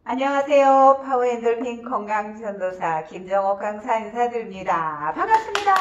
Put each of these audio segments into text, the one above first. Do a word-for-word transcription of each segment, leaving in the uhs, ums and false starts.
안녕하세요. 파워엔돌핀 건강전도사 김정옥 강사 인사드립니다. 반갑습니다.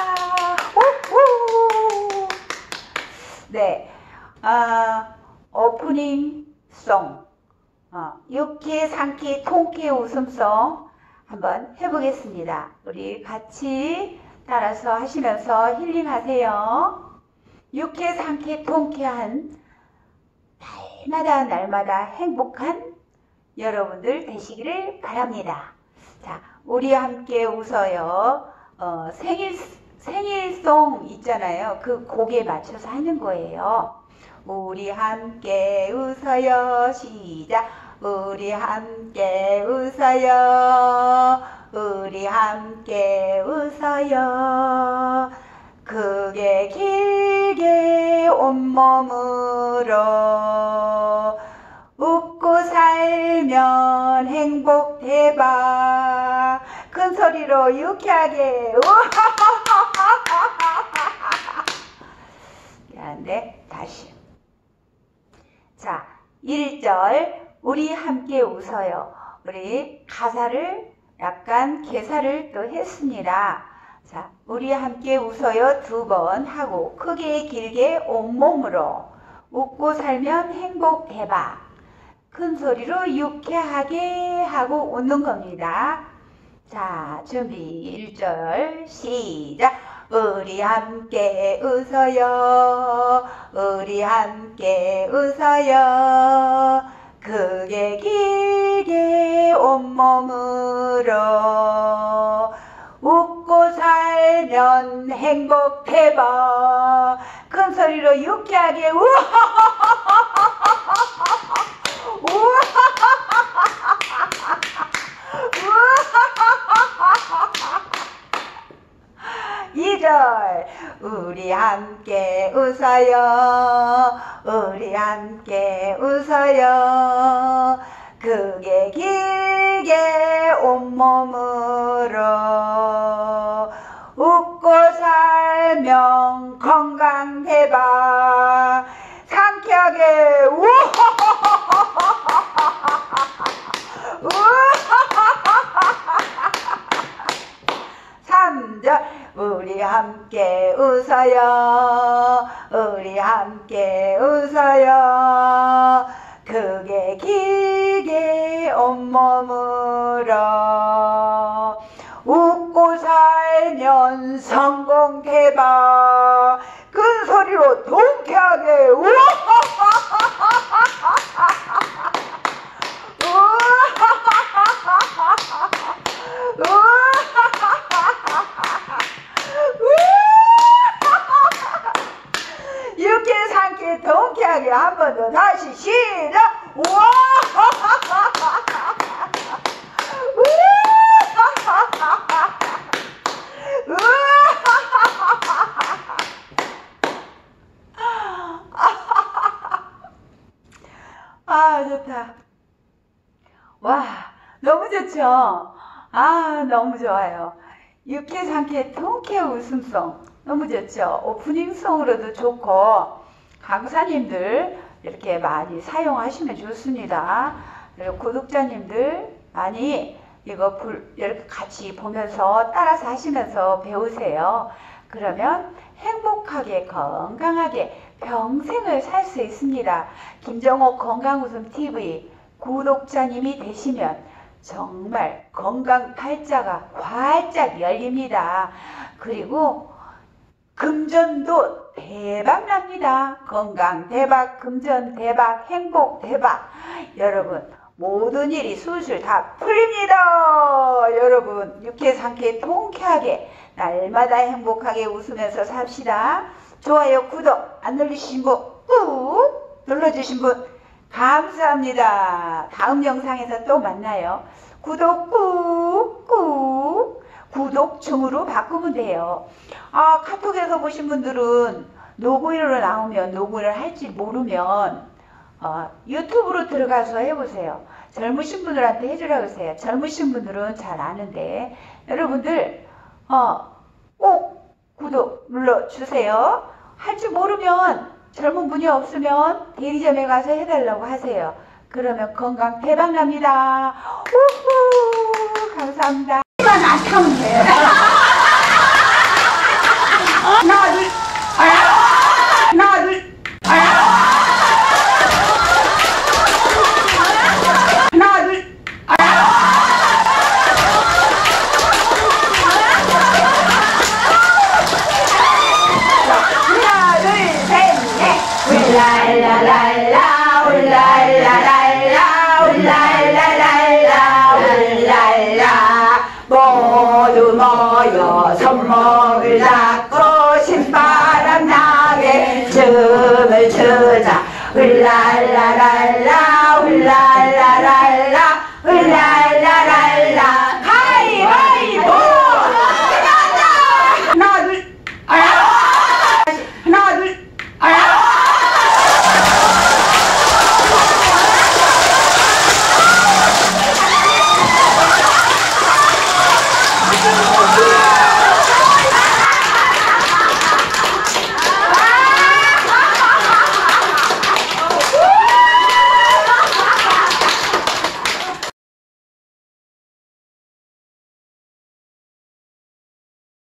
오오. 네, 아, 오프닝 송, 어, 유쾌, 상쾌, 통쾌 웃음송 한번 해보겠습니다. 우리 같이 따라서 하시면서 힐링하세요. 유쾌, 상쾌, 통쾌한 날마다 날마다 행복한 여러분들 되시기를 바랍니다. 자, 우리 함께 웃어요. 어, 생일, 생일송 있잖아요. 그 곡에 맞춰서 하는 거예요. 우리 함께 웃어요. 시작. 우리 함께 웃어요. 우리 함께 웃어요. 크게 길게 온몸으로 웃고 살면 행복 대박. 큰 소리로 유쾌하게 네, 다시. 자, 일 절 우리 함께 웃어요. 우리 가사를 약간 개사를 또 했습니다. 자, 우리 함께 웃어요 두 번 하고 크게 길게 온몸으로 웃고 살면 행복 대박. 큰 소리로 유쾌하게 하고 웃는 겁니다. 자, 준비 일 절 시작. 우리 함께 웃어요. 우리 함께 웃어요. 크게 길게 온몸으로 웃고 살면 행복 대박. 큰 소리로 유쾌하게 우하하하하하. 이 절 우리 함께 웃어요. 우리 함께 웃어요. 크게 길게 온몸으로 웃고 살면 건강 대박. 상쾌하게 삼 절 우리 함께 웃어요. 우리 함께 웃어요. 크게 길게 온몸으로 웃고 살면 성공 대박. 큰 소리로 통쾌하게 유쾌 상쾌 통쾌하게 한 번 더 다시 시작. 우와! 아, 좋다. 와, 너무 좋죠? 아, 너무 좋아요. 유쾌, 상쾌, 통쾌 웃음송. 너무 좋죠? 오프닝송으로도 좋고, 강사님들 이렇게 많이 사용하시면 좋습니다. 그리고 구독자님들 많이 이거 이렇게 같이 보면서 따라서 하시면서 배우세요. 그러면 행복하게 건강하게 평생을 살 수 있습니다. 김정옥 건강웃음티비 구독자님이 되시면 정말 건강 팔자가 활짝 열립니다. 그리고 금전도 대박 납니다. 건강 대박, 금전 대박, 행복 대박. 여러분 모든 일이 술술 다 풀립니다. 여러분 유쾌 상쾌 통쾌하게 날마다 행복하게 웃으면서 삽시다. 좋아요 구독 안 눌리신 분 꾹 눌러주신 분 감사합니다. 다음 영상에서 또 만나요. 구독 꾹꾹 구독중으로 바꾸면 돼요. 아, 카톡에서 보신 분들은 로그인으로 나오면 로그인을 할지 모르면 어, 유튜브로 들어가서 해보세요. 젊으신 분들한테 해주라고 하세요. 젊으신 분들은 잘 아는데 여러분들 어, 꼭 구독 눌러주세요. 할 줄 모르면 젊은 분이 없으면 대리점에 가서 해달라고 하세요. 그러면 건강 대박 납니다. 우후, 감사합니다. 이만 안 타면 돼. 하나, 둘,